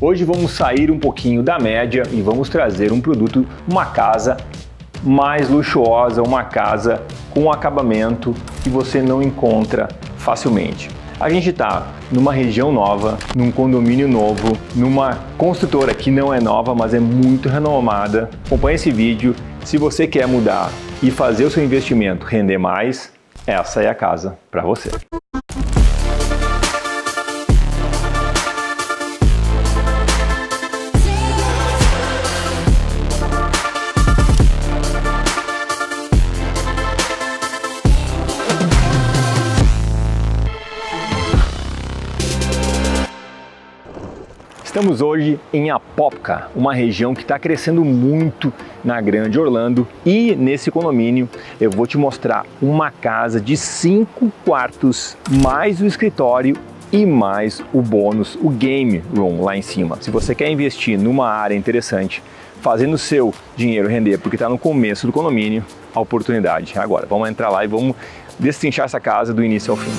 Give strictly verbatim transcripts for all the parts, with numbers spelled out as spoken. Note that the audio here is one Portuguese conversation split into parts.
Hoje vamos sair um pouquinho da média e vamos trazer um produto, uma casa mais luxuosa, uma casa com acabamento que você não encontra facilmente. A gente está numa região nova, num condomínio novo, numa construtora que não é nova, mas é muito renomada. Acompanhe esse vídeo. Se você quer mudar e fazer o seu investimento render mais, essa é a casa para você. Estamos hoje em Apopka, uma região que está crescendo muito na Grande Orlando, e nesse condomínio eu vou te mostrar uma casa de cinco quartos, mais o escritório e mais o bônus, o Game Room lá em cima. Se você quer investir numa área interessante, fazendo o seu dinheiro render, porque está no começo do condomínio, a oportunidade é agora. Vamos entrar lá e vamos destrinchar essa casa do início ao fim.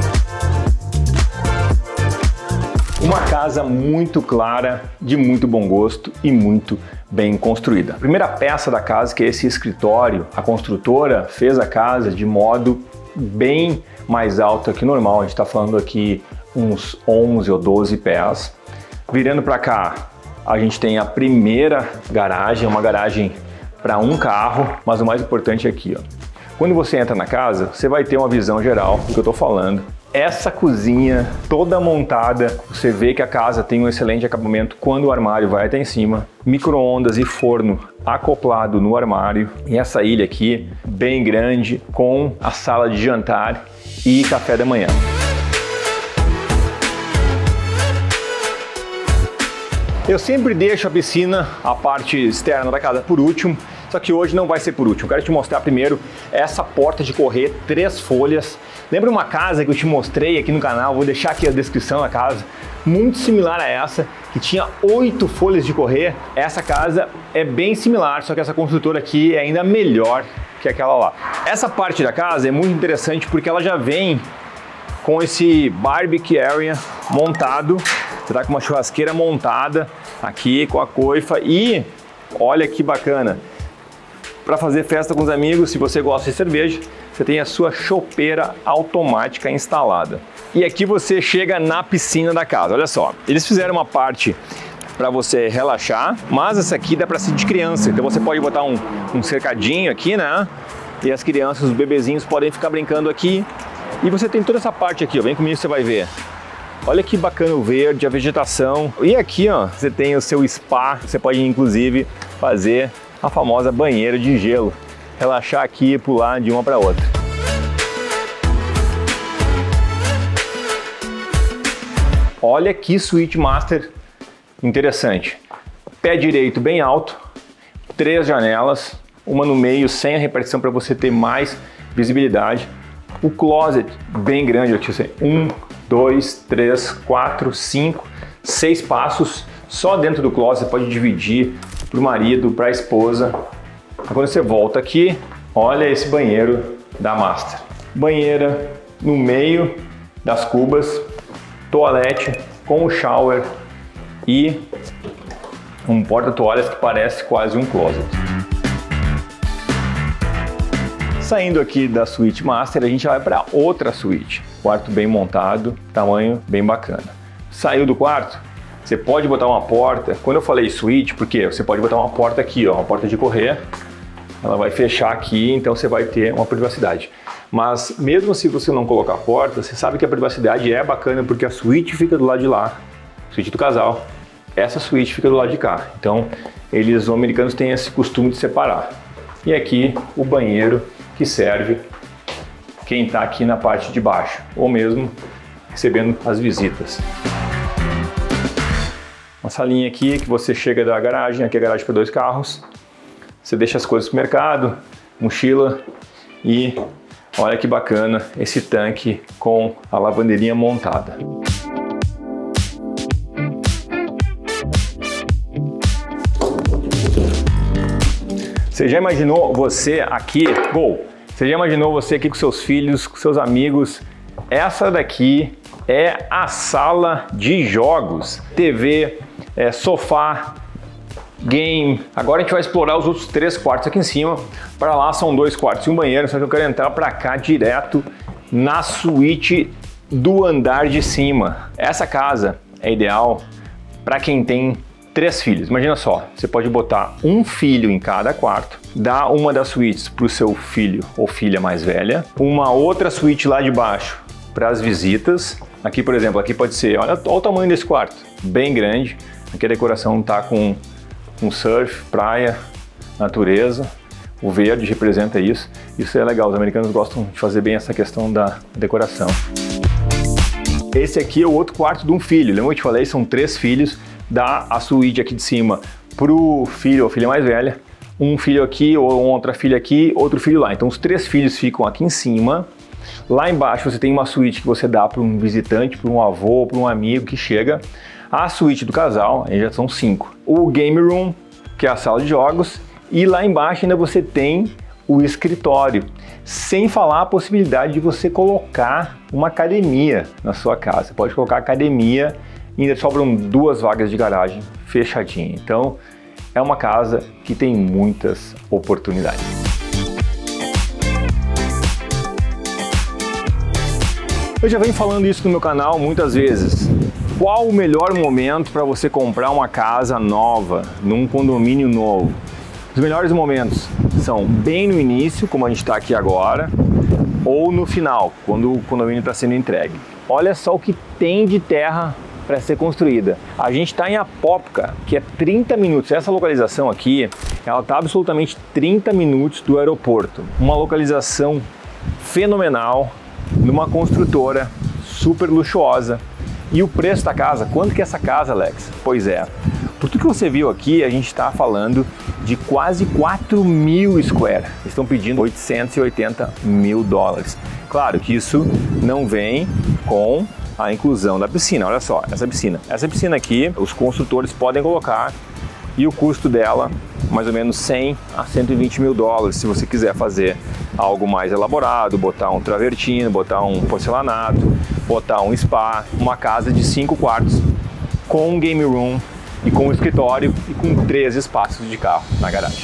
Uma casa muito clara, de muito bom gosto e muito bem construída. A primeira peça da casa, que é esse escritório, a construtora fez a casa de modo bem mais alto que normal. A gente está falando aqui uns onze ou doze pés. Virando para cá, a gente tem a primeira garagem, uma garagem para um carro, mas o mais importante é aqui, ó. Quando você entra na casa, você vai ter uma visão geral do que eu estou falando. Essa cozinha toda montada, você vê que a casa tem um excelente acabamento quando o armário vai até em cima, micro-ondas e forno acoplado no armário, e essa ilha aqui bem grande com a sala de jantar e café da manhã. Eu sempre deixo a piscina, a parte externa da casa, por último, só que hoje não vai ser por último. Eu quero te mostrar primeiro essa porta de correr, três folhas. Lembra uma casa que eu te mostrei aqui no canal? Vou deixar aqui a descrição da casa, muito similar a essa, que tinha oito folhas de correr. Essa casa é bem similar, só que essa construtora aqui é ainda melhor que aquela lá. Essa parte da casa é muito interessante porque ela já vem com esse barbecue area montado. Você tá com uma churrasqueira montada aqui com a coifa e olha que bacana. Para fazer festa com os amigos, se você gosta de cerveja, você tem a sua chopeira automática instalada. E aqui você chega na piscina da casa. Olha só, eles fizeram uma parte para você relaxar, mas essa aqui dá para ser de criança. Então você pode botar um, um cercadinho aqui, né? E as crianças, os bebezinhos podem ficar brincando aqui. E você tem toda essa parte aqui, ó. Vem comigo, você vai ver. Olha que bacana o verde, a vegetação. E aqui, ó, você tem o seu spa. Você pode inclusive fazer a famosa banheira de gelo, relaxar aqui e pular de uma para outra. Olha que suíte master interessante. Pé direito bem alto, três janelas, uma no meio sem a repartição para você ter mais visibilidade. O closet bem grande aqui, um, dois, três, quatro, cinco, seis passos. Só dentro do closet você pode dividir para o marido, para a esposa. Quando você volta aqui, olha esse banheiro da Master. Banheira no meio das cubas, toalete com o shower e um porta-toalhas que parece quase um closet. Saindo aqui da suíte Master, a gente vai para outra suíte. Quarto bem montado, tamanho bem bacana. Saiu do quarto, você pode botar uma porta. Quando eu falei suíte, porque você pode botar uma porta aqui, ó, uma porta de correr. Ela vai fechar aqui, então você vai ter uma privacidade. Mas mesmo se você não colocar a porta, você sabe que a privacidade é bacana porque a suíte fica do lado de lá, suíte do casal. Essa suíte fica do lado de cá. Então, eles, os americanos, têm esse costume de separar. E aqui o banheiro que serve quem está aqui na parte de baixo, ou mesmo recebendo as visitas. Uma salinha aqui que você chega da garagem, aqui é a garagem para dois carros. Você deixa as coisas pro mercado, mochila e olha que bacana esse tanque com a lavanderinha montada. Você já imaginou você aqui, Gol, você já imaginou você aqui com seus filhos, com seus amigos? Essa daqui é a sala de jogos. T V, é, sofá, game. Agora a gente vai explorar os outros três quartos aqui em cima. Para lá são dois quartos e um banheiro, só que eu quero entrar para cá direto na suíte do andar de cima. Essa casa é ideal para quem tem três filhos. Imagina só, você pode botar um filho em cada quarto, dar uma das suítes para o seu filho ou filha mais velha, uma outra suíte lá de baixo para as visitas. Aqui, por exemplo, aqui pode ser, olha, olha o tamanho desse quarto, bem grande. Aqui a decoração tá com, com surf, praia, natureza. O verde representa isso. Isso é legal, os americanos gostam de fazer bem essa questão da decoração. Esse aqui é o outro quarto de um filho. Lembra que eu te falei? São três filhos. Dá a suíte aqui de cima pro filho ou filha mais velha. Um filho aqui, ou outra filha aqui, outro filho lá. Então os três filhos ficam aqui em cima. Lá embaixo você tem uma suíte que você dá para um visitante, para um avô, para um amigo que chega. A suíte do casal, aí já são cinco. O game room, que é a sala de jogos. E lá embaixo ainda você tem o escritório. Sem falar a possibilidade de você colocar uma academia na sua casa. Você pode colocar academia e ainda sobram duas vagas de garagem fechadinha. Então é uma casa que tem muitas oportunidades. Eu já venho falando isso no meu canal muitas vezes. Qual o melhor momento para você comprar uma casa nova, num condomínio novo? Os melhores momentos são bem no início, como a gente está aqui agora, ou no final, quando o condomínio está sendo entregue. Olha só o que tem de terra para ser construída. A gente está em Apopka, que é trinta minutos. Essa localização aqui, ela está absolutamente trinta minutos do aeroporto. Uma localização fenomenal, numa construtora super luxuosa. E o preço da casa, quanto que é essa casa, Alex? Pois é, por tudo que você viu aqui, a gente está falando de quase quatro mil square. Eles estão pedindo oitocentos e oitenta mil dólares. Claro que isso não vem com a inclusão da piscina. Olha só, essa piscina. Essa piscina aqui, os construtores podem colocar e o custo dela, mais ou menos cem a cento e vinte mil dólares, se você quiser fazer algo mais elaborado, botar um travertino, botar um porcelanato, botar um spa, uma casa de cinco quartos com um game room e com um escritório e com três espaços de carro na garagem.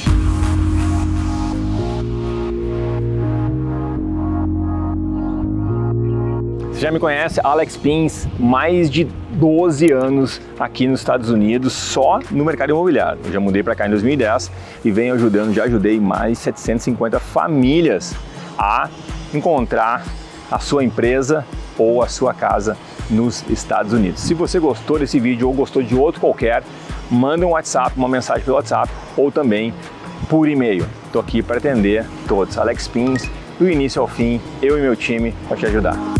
Você já me conhece, Alex Pins, mais de doze anos aqui nos Estados Unidos, só no mercado imobiliário. Eu já mudei para cá em dois mil e dez e venho ajudando, já ajudei mais de setecentas e cinquenta famílias a encontrar a sua empresa ou a sua casa nos Estados Unidos. Se você gostou desse vídeo ou gostou de outro qualquer, manda um WhatsApp, uma mensagem pelo WhatsApp ou também por e-mail. Estou aqui para atender todos. Alex Pins, do início ao fim, eu e meu time para te ajudar.